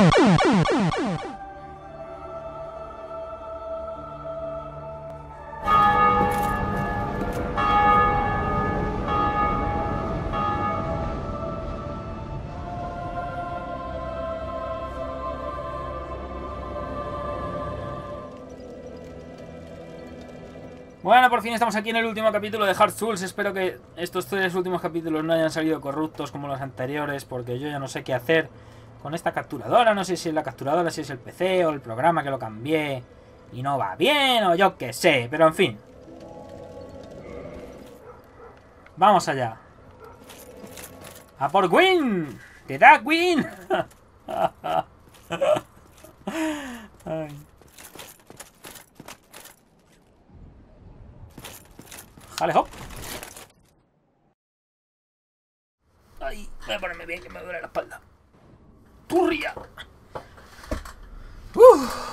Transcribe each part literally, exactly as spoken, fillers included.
Bueno, por fin estamos aquí en el último capítulo de Heart Souls. Espero que estos tres últimos capítulos no hayan salido corruptos como los anteriores, porque yo ya no sé qué hacer con esta capturadora. No sé si es la capturadora, si es el P C o el programa que lo cambié y no va bien, o yo qué sé, pero en fin. Vamos allá. ¡A por Gwyn! ¡Te da Gwyn! Ay. Jale, hop. Ay, voy a ponerme bien que me duele la espalda. ¡Turria! Uf.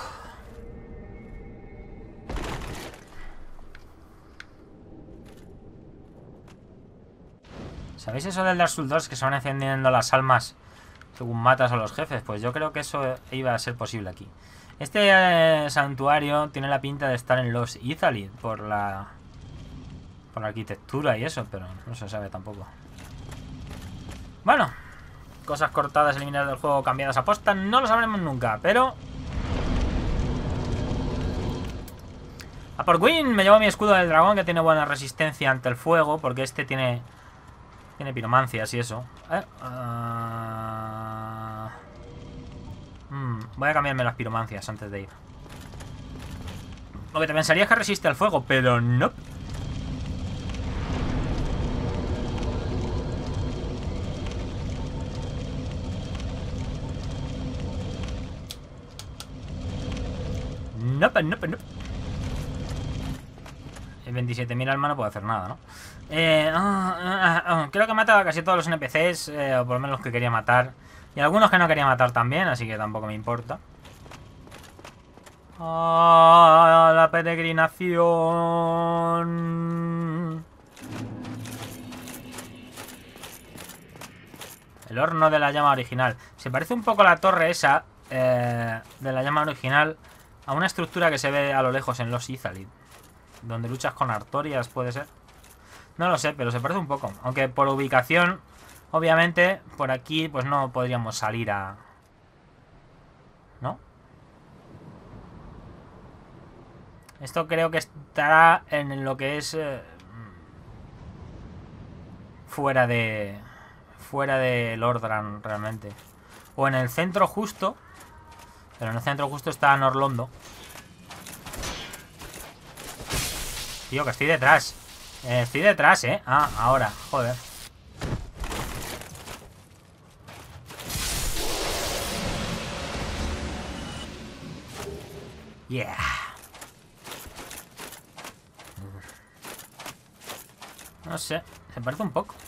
¿Sabéis eso del Dark Souls dos que se van encendiendo las almas según matas a los jefes? Pues yo creo que eso iba a ser posible aquí. Este eh, santuario tiene la pinta de estar en los Ithilien por la... por la arquitectura y eso, pero no se sabe tampoco. Bueno, cosas cortadas, eliminadas del juego, cambiadas a posta, no lo sabremos nunca, pero... A por Gwyn me llevo mi escudo del dragón, que tiene buena resistencia ante el fuego, porque este tiene... tiene piromancias y eso. Eh, uh... mm, voy a cambiarme las piromancias antes de ir. Lo que te pensaría es que resiste al fuego, pero no... No, no, no. El veintisiete mil alma no puede hacer nada, ¿no? Eh, oh, oh, oh, creo que he matado a casi todos los N P Cs, eh, o por lo menos los que quería matar. Y algunos que no quería matar también, así que tampoco me importa. Oh, la peregrinación. El horno de la llama original. Se parece un poco a la torre esa eh, de la llama original, a una estructura que se ve a lo lejos en los Ithilien, donde luchas con Artorias, puede ser. No lo sé, pero se parece un poco. Aunque por ubicación, obviamente, por aquí pues no podríamos salir a... ¿no? Esto creo que estará en lo que es... Eh, fuera de... fuera de Lordran, realmente. O en el centro justo... Pero en el centro justo está Norlondo. Tío, que estoy detrás. Eh, estoy detrás, ¿eh? Ah, ahora. Joder. Yeah. No sé. Se parece un poco.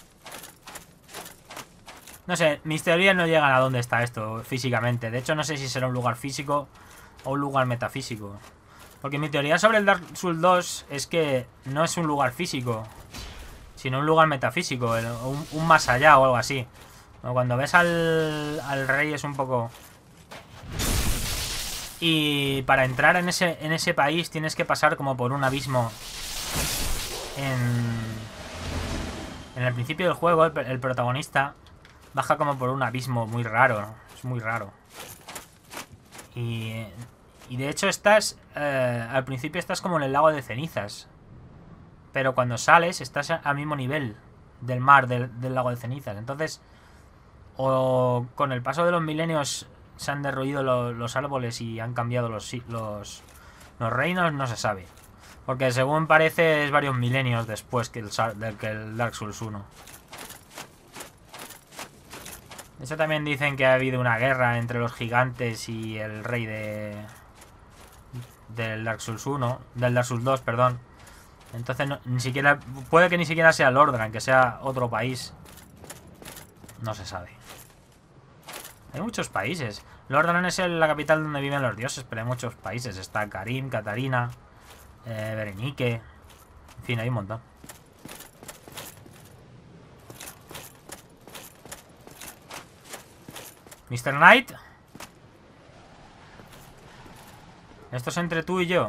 No sé, mis teorías no llegan a dónde está esto físicamente. De hecho, no sé si será un lugar físico o un lugar metafísico. Porque mi teoría sobre el Dark Souls dos es que no es un lugar físico, sino un lugar metafísico, un, un más allá o algo así. Cuando ves al, al rey es un poco... Y para entrar en ese, en ese país tienes que pasar como por un abismo. En, en el principio del juego el, el protagonista... baja como por un abismo muy raro. Es muy raro. Y, y de hecho estás... Eh, al principio estás como en el lago de cenizas. Pero cuando sales estás al mismo nivel del mar, del, del lago de cenizas. Entonces... O con el paso de los milenios se han derruido lo, los árboles y han cambiado los, los, los reinos, no se sabe. Porque según parece es varios milenios después que el, que el Dark Souls uno. Eso también dicen que ha habido una guerra entre los gigantes y el rey de... del Dark Souls uno. Del Dark Souls dos, perdón. Entonces no, ni siquiera... puede que ni siquiera sea Lordran, que sea otro país. No se sabe. Hay muchos países. Lordran es la capital donde viven los dioses, pero hay muchos países. Está Karim, Katarina, eh, Berenice. En fin, hay un montón. mister Knight. Esto es entre tú y yo.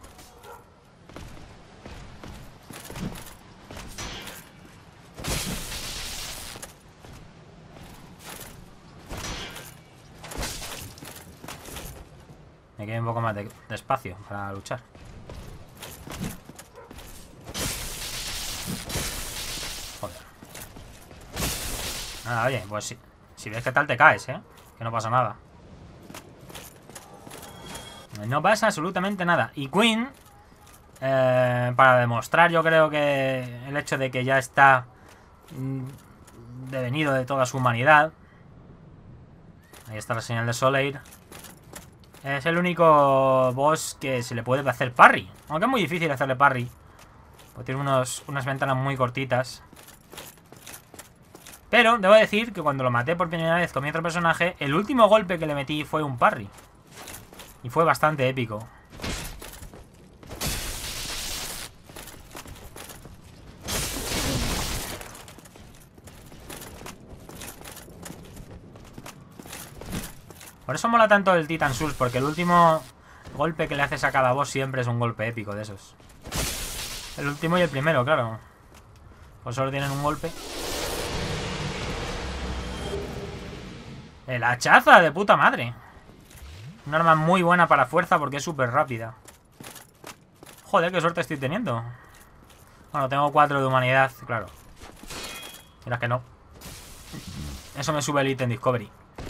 Me queda un poco más de, de espacio para luchar. Joder. Nada, oye, pues si, si ves que tal te caes, ¿eh? Que no pasa nada. No pasa absolutamente nada. Y Queen, eh, para demostrar yo creo que el hecho de que ya está mm, devenido de toda su humanidad. Ahí está la señal de Solaire. Es el único boss que se le puede hacer parry. Aunque es muy difícil hacerle parry. Porque tiene unos, unas ventanas muy cortitas. Pero debo decir que cuando lo maté por primera vez con mi otro personaje, el último golpe que le metí fue un parry. Y fue bastante épico. Por eso mola tanto el Titan Souls, porque el último golpe que le haces a cada boss siempre es un golpe épico de esos. El último y el primero, claro. Pues solo tienen un golpe. El hachaza de puta madre. Un arma muy buena para fuerza porque es súper rápida. Joder, qué suerte estoy teniendo. Bueno, tengo cuatro de humanidad, claro. Mira que no. Eso me sube el ítem Discovery.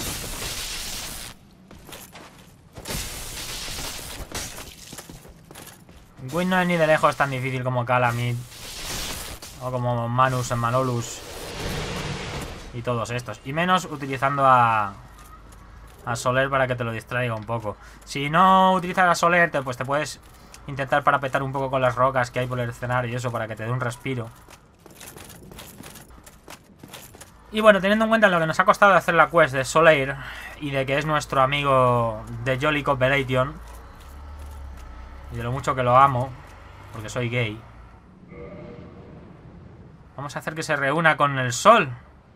Gwyn no es ni de lejos tan difícil como Calamid. O como Manus en Manolus. Y todos estos. Y menos utilizando a... a Solaire para que te lo distraiga un poco. Si no utilizas a Solaire, te, pues te puedes intentar parapetar un poco con las rocas que hay por el escenario y eso, para que te dé un respiro. Y bueno, teniendo en cuenta lo que nos ha costado hacer la quest de Solaire y de que es nuestro amigo de Jolly Cooperation, y de lo mucho que lo amo, porque soy gay, vamos a hacer que se reúna con el sol.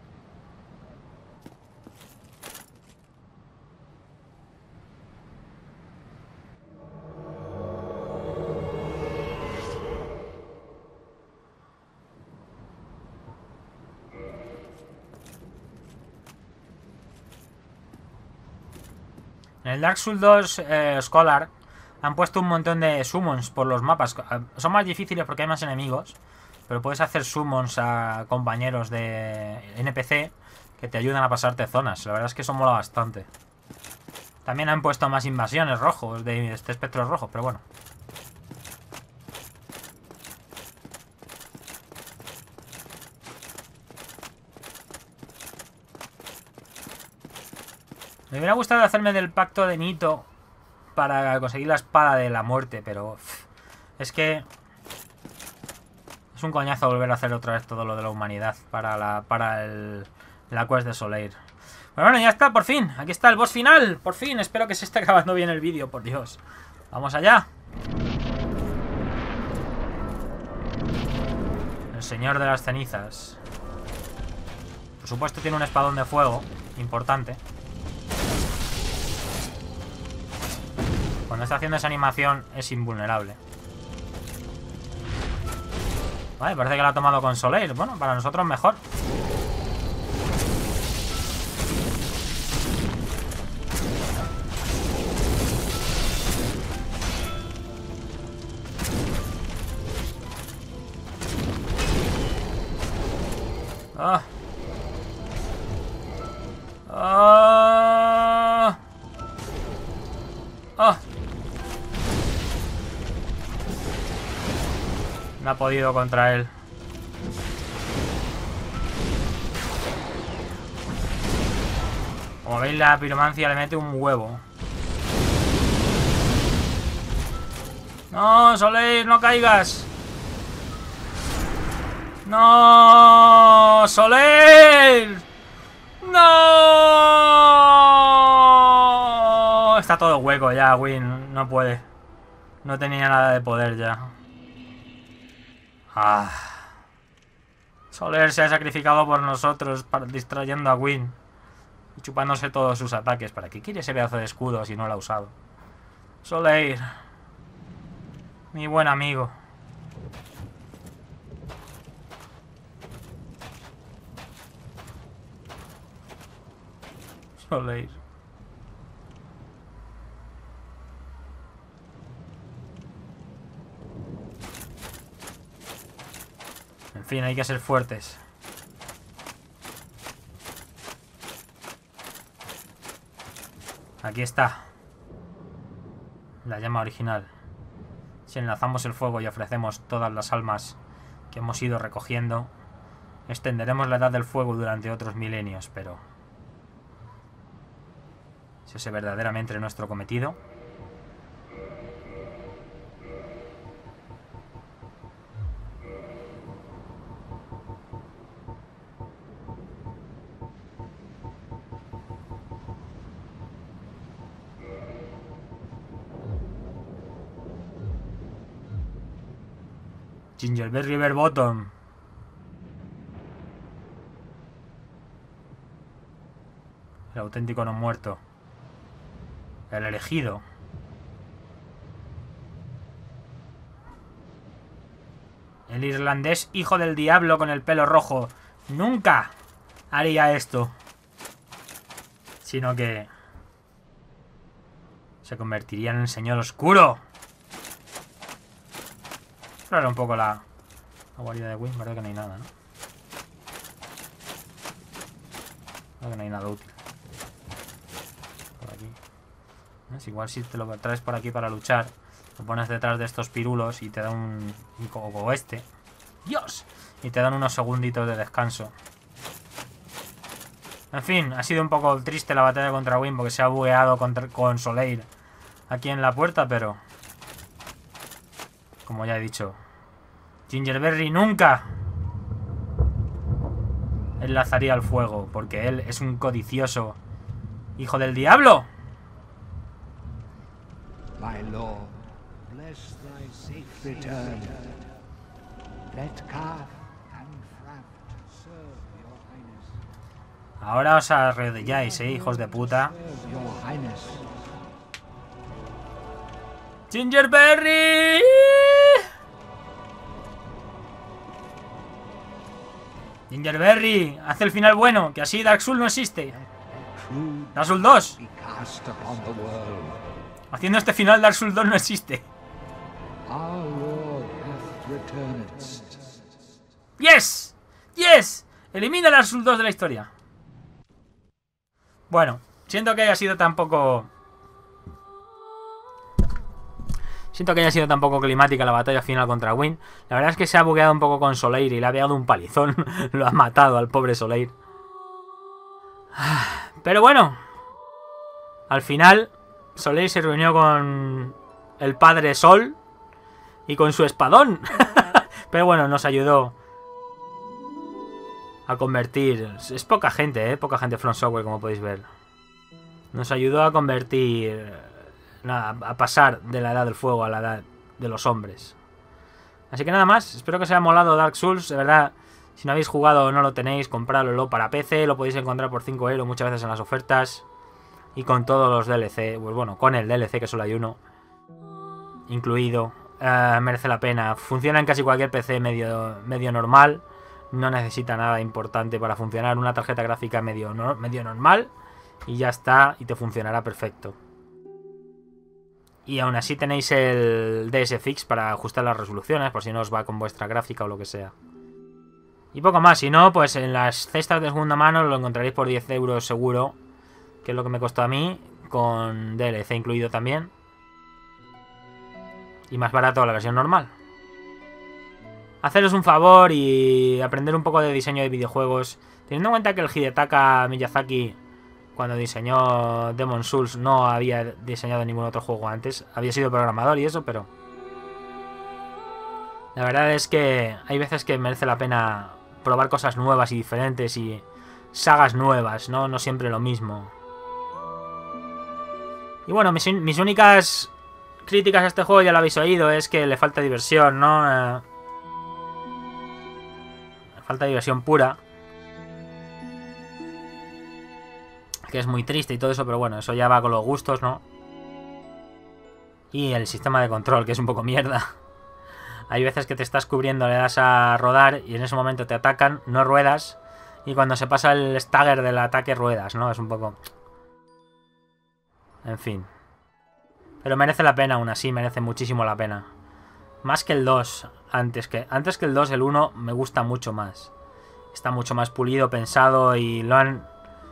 En el Dark Souls dos eh, Scholar han puesto un montón de summons por los mapas. Son más difíciles porque hay más enemigos, pero puedes hacer summons a compañeros de N P C que te ayudan a pasarte zonas. La verdad es que eso mola bastante. También han puesto más invasiones rojos, de este espectro rojo, pero bueno. Me hubiera gustado hacerme del pacto de Nito para conseguir la espada de la muerte, pero uff, es que es un coñazo volver a hacer otra vez todo lo de la humanidad para la para el, la quest de Solaire. Pero bueno, ya está, por fin. Aquí está el boss final, por fin. Espero que se esté grabando bien el vídeo, por Dios. Vamos allá. El señor de las cenizas. Por supuesto tiene un espadón de fuego importante. Cuando está haciendo esa animación es invulnerable. Vale, parece que la ha tomado con Solaire. Bueno, para nosotros mejor. Ah. Ah. Ah. No ha podido contra él. Como veis, la piromancia le mete un huevo. No, Solaire, no caigas. No, Solaire. No. Está todo hueco ya, Win. No puede. No tenía nada de poder ya. Ah. Solaire se ha sacrificado por nosotros, para, distrayendo a Win y chupándose todos sus ataques. ¿Para qué quiere ese pedazo de escudo si no lo ha usado? Soleil. Mi buen amigo. Soleil. En fin, hay que ser fuertes. Aquí está. La llama original. Si enlazamos el fuego y ofrecemos todas las almas que hemos ido recogiendo, extenderemos la edad del fuego durante otros milenios, pero... ¿es ese verdaderamente nuestro cometido? Gingerberry Riverbottom. El auténtico no muerto. El elegido. El irlandés hijo del diablo con el pelo rojo. Nunca haría esto. Sino que... se convertiría en el señor oscuro. Explorar un poco la, la guarida de Wynn, verdad que no hay nada, ¿no? Verdad que no hay nada útil. Por aquí. ¿Ves? Igual si te lo traes por aquí para luchar, lo pones detrás de estos pirulos y te da un... como este. ¡Dios! Y te dan unos segunditos de descanso. En fin, ha sido un poco triste la batalla contra Wynn porque se ha bugueado contra, con Soleil aquí en la puerta, pero... como ya he dicho, Gingerberry nunca enlazaría el fuego, porque él es un codicioso hijo del diablo. My lord, bless thy safe return. Let Kath and Fraft serve your highness. Ahora os arrodilláis, eh, hijos de puta. Serve your highness. ¡Gingerberry! ¡Gingerberry! ¡Haz el final bueno! Que así Dark Souls no existe. Dark Souls dos. Be cast upon the world. Haciendo este final Dark Souls dos no existe. Our Lord hath returned. ¡Yes! ¡Yes! Elimina Dark Souls dos de la historia. Bueno, siento que haya sido tan poco... Siento que haya sido tan poco climática la batalla final contra Wynn. La verdad es que se ha bugueado un poco con Soleil y le ha pegado un palizón. Lo ha matado al pobre Soleil. Pero bueno. Al final, Soleil se reunió con el padre Sol y con su espadón. Pero bueno, nos ayudó a convertir... Es poca gente, ¿eh? Poca gente From Software, como podéis ver. Nos ayudó a convertir... Nada, a pasar de la edad del fuego a la edad de los hombres. Así que nada más, espero que os haya molado Dark Souls. De verdad, si no habéis jugado o no lo tenéis, comprádlo para P C. Lo podéis encontrar por cinco euros muchas veces en las ofertas. Y con todos los D L C, pues bueno, con el D L C que solo hay uno incluido, uh, merece la pena. Funciona en casi cualquier P C medio, medio normal. No necesita nada importante para funcionar. Una tarjeta gráfica medio, no, medio normal y ya está, y te funcionará perfecto. Y aún así tenéis el D S Fix para ajustar las resoluciones, por si no os va con vuestra gráfica o lo que sea. Y poco más, si no, pues en las cestas de segunda mano lo encontraréis por diez euros seguro, que es lo que me costó a mí, con D L C incluido también. Y más barato la versión normal. Haceros un favor y aprender un poco de diseño de videojuegos, teniendo en cuenta que el Hidetaka Miyazaki, cuando diseñó Demon's Souls, no había diseñado ningún otro juego antes. Había sido programador y eso, pero... la verdad es que hay veces que merece la pena probar cosas nuevas y diferentes y sagas nuevas, ¿no? No siempre lo mismo. Y bueno, mis, mis únicas críticas a este juego, ya lo habéis oído, es que le falta diversión, ¿no? Eh, le falta diversión pura. Que es muy triste y todo eso, pero bueno, eso ya va con los gustos, ¿no? Y el sistema de control, que es un poco mierda. Hay veces que te estás cubriendo, le das a rodar y en ese momento te atacan, no ruedas. Y cuando se pasa el stagger del ataque, ruedas, ¿no? Es un poco... En fin. Pero merece la pena, aún así, merece muchísimo la pena. Más que el dos. Antes que, antes que el dos, el uno me gusta mucho más. Está mucho más pulido, pensado y lo han...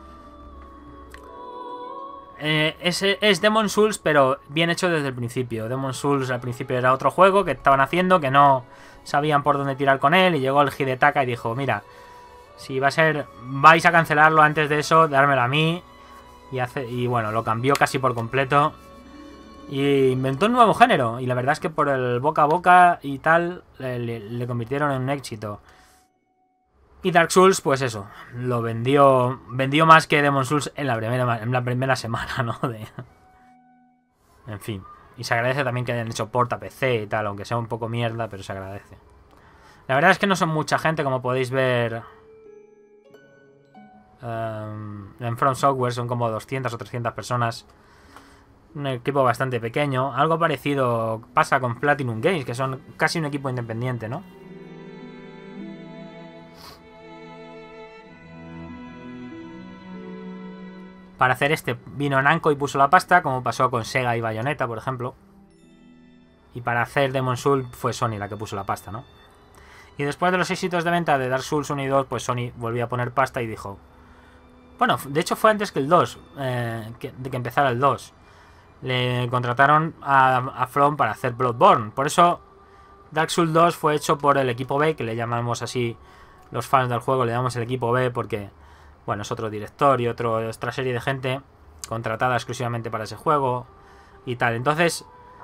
Eh, es, es Demon's Souls, pero bien hecho desde el principio. Demon's Souls al principio era otro juego que estaban haciendo, que no sabían por dónde tirar con él. Y llegó el Hidetaka y dijo, mira, si va a ser... vais a cancelarlo antes de eso, dármelo a mí. Y, hace, y bueno, lo cambió casi por completo. Y inventó un nuevo género. Y la verdad es que por el boca a boca y tal, le, le, le convirtieron en un éxito. Y Dark Souls, pues eso, lo vendió vendió más que Demon's Souls en la primera, en la primera semana, ¿no? De... En fin. Y se agradece también que hayan hecho port a P C y tal, aunque sea un poco mierda, pero se agradece. La verdad es que no son mucha gente, como podéis ver. Um, en From Software son como doscientas o trescientas personas. Un equipo bastante pequeño. Algo parecido pasa con Platinum Games, que son casi un equipo independiente, ¿no? Para hacer este vino Namco y puso la pasta, como pasó con Sega y Bayonetta, por ejemplo. Y para hacer Demon's Souls fue Sony la que puso la pasta, ¿no? Y después de los éxitos de venta de Dark Souls uno y dos, pues Sony volvió a poner pasta y dijo... Bueno, de hecho fue antes que el dos, eh, que, de que empezara el dos. Le contrataron a, a From para hacer Bloodborne. Por eso Dark Souls dos fue hecho por el equipo B, que le llamamos así los fans del juego, le llamamos el equipo B porque... Bueno, es otro director y otro, otra serie de gente contratada exclusivamente para ese juego y tal. Entonces,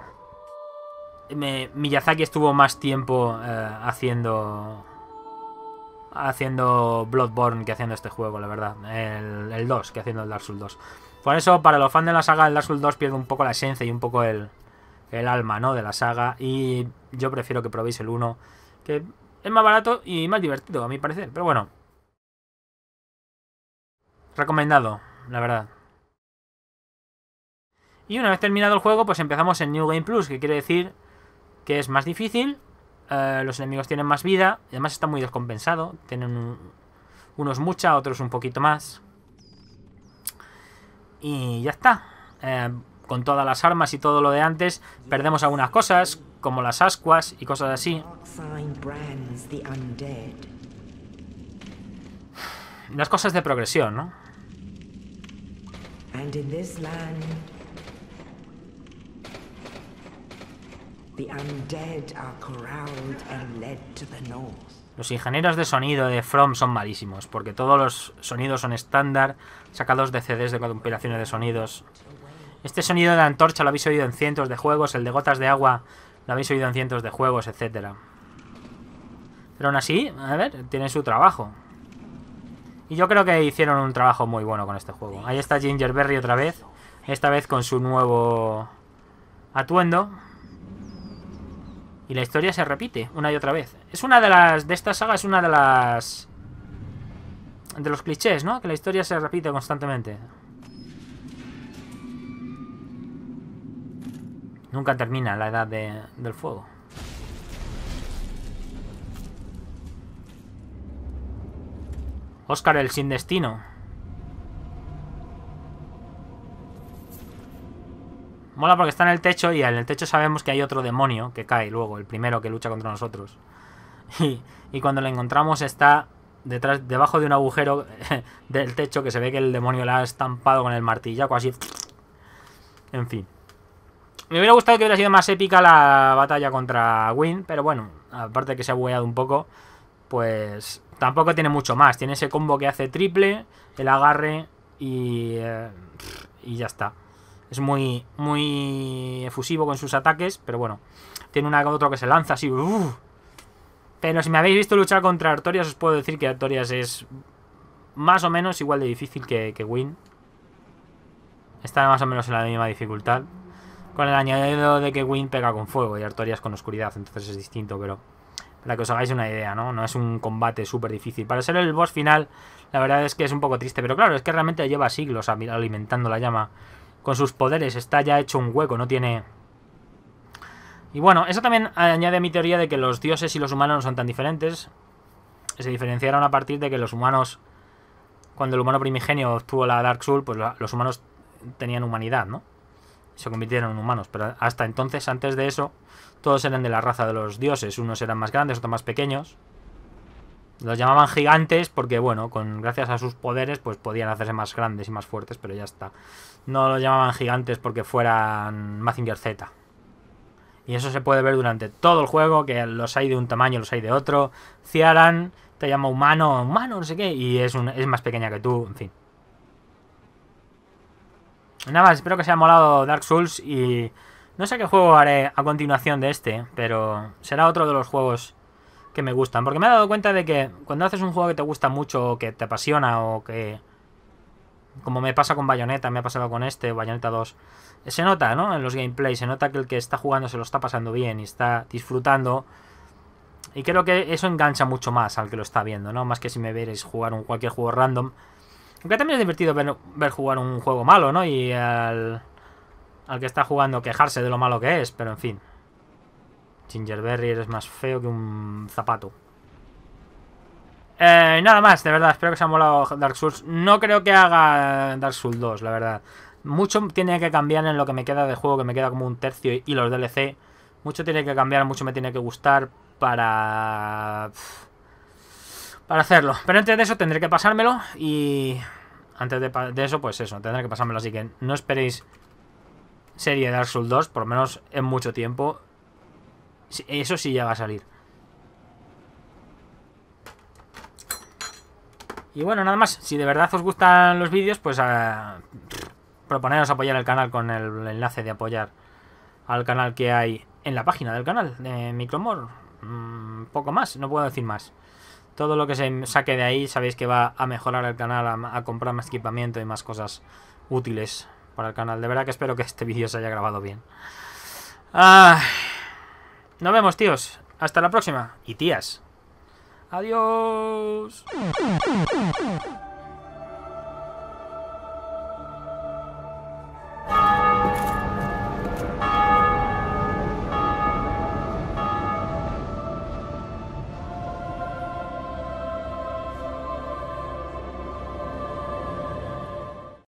me, Miyazaki estuvo más tiempo eh, haciendo haciendo Bloodborne que haciendo este juego, la verdad. El, el dos, que haciendo el Dark Souls dos. Por eso, para los fans de la saga, el Dark Souls dos pierde un poco la esencia y un poco el, el alma, ¿no? De la saga. Y yo prefiero que probéis el uno, que es más barato y más divertido, a mi parecer. Pero bueno. Recomendado, la verdad. Y una vez terminado el juego, pues empezamos en New Game Plus, que quiere decir que es más difícil, eh, los enemigos tienen más vida, y además está muy descompensado. Tienen un, unos mucha, otros un poquito más. Y ya está. Eh, con todas las armas y todo lo de antes, perdemos algunas cosas, como las ascuas y cosas así. Las cosas de progresión, ¿no? And in this land, the undead are corralled and led to the north. Los ingenieros de sonido de From son malísimos, porque todos los sonidos son estándar, sacados de C Ds de compilaciones de sonidos. Este sonido de antorcha lo habéis oído en cientos de juegos, el de gotas de agua lo habéis oído en cientos de juegos, etcétera. Pero aún así, a ver, tiene su trabajo. Y yo creo que hicieron un trabajo muy bueno con este juego. Ahí está Ginger Berry otra vez. Esta vez con su nuevo atuendo. Y la historia se repite una y otra vez. Es una de las... De esta saga es una de las... De los clichés, ¿no? Que la historia se repite constantemente. Nunca termina la edad de, del fuego. Oscar el sin destino. Mola porque está en el techo y en el techo sabemos que hay otro demonio que cae luego, el primero que lucha contra nosotros. Y, y cuando lo encontramos está detrás, debajo de un agujero del techo que se ve que el demonio le ha estampado con el martillaco así. En fin. Me hubiera gustado que hubiera sido más épica la batalla contra Gwyn, pero bueno, aparte de que se ha bugueado un poco, pues tampoco tiene mucho más. Tiene ese combo que hace triple, el agarre y, eh, y ya está. Es muy muy efusivo con sus ataques, pero bueno. Tiene una otro que se lanza así. Uf. Pero si me habéis visto luchar contra Artorias, os puedo decir que Artorias es más o menos igual de difícil que, que Gwyn. Está más o menos en la misma dificultad. Con el añadido de que Gwyn pega con fuego y Artorias con oscuridad, entonces es distinto, pero para que os hagáis una idea, ¿no? No es un combate súper difícil. Para ser el boss final, la verdad es que es un poco triste, pero claro, es que realmente lleva siglos alimentando la llama. Con sus poderes está ya hecho un hueco, no tiene Y bueno, eso también añade a mi teoría de que los dioses y los humanos no son tan diferentes. Se diferenciaron a partir de que los humanos, cuando el humano primigenio obtuvo la Dark Soul, pues los humanos tenían humanidad, ¿no? Se convirtieron en humanos, pero hasta entonces, antes de eso, todos eran de la raza de los dioses. Unos eran más grandes, otros más pequeños. Los llamaban gigantes porque, bueno, con gracias a sus poderes, pues podían hacerse más grandes y más fuertes, pero ya está. No los llamaban gigantes porque fueran Mazinger Z. Y eso se puede ver durante todo el juego, que los hay de un tamaño, los hay de otro. Ciaran te llama humano, humano, no sé qué, y es, un, es más pequeña que tú, en fin. Nada más, espero que os haya molado Dark Souls y no sé qué juego haré a continuación de este, pero será otro de los juegos que me gustan. Porque me he dado cuenta de que cuando haces un juego que te gusta mucho, o que te apasiona, o que... como me pasa con Bayonetta, me ha pasado con este, Bayonetta dos... Se nota, ¿no? En los gameplays, se nota que el que está jugando se lo está pasando bien y está disfrutando. Y creo que eso engancha mucho más al que lo está viendo, ¿no? Más que si me vierais jugar un cualquier juego random. Aunque también es divertido ver, ver jugar un juego malo, ¿no? Y al, al que está jugando quejarse de lo malo que es, pero en fin. Gingerberry, eres más feo que un zapato. Eh, nada más, de verdad, espero que os haya molado Dark Souls. No creo que haga Dark Souls dos, la verdad. Mucho tiene que cambiar en lo que me queda de juego, que me queda como un tercio, y los D L C. Mucho tiene que cambiar, mucho me tiene que gustar para... para hacerlo. Pero antes de eso tendré que pasármelo y... antes de, de eso, pues eso, tendré que pasármelo. Así que no esperéis serie de Dark Souls dos, por lo menos en mucho tiempo. Eso sí llega a salir. Y bueno, nada más. Si de verdad os gustan los vídeos, pues a... proponeros apoyar el canal con el enlace de apoyar al canal que hay en la página del canal de Micromore. Mm, poco más, no puedo decir más. Todo lo que se saque de ahí sabéis que va a mejorar el canal, a, a comprar más equipamiento y más cosas útiles para el canal. De verdad que espero que este vídeo se haya grabado bien. Ah, nos vemos, tíos. Hasta la próxima. Y tías. Adiós.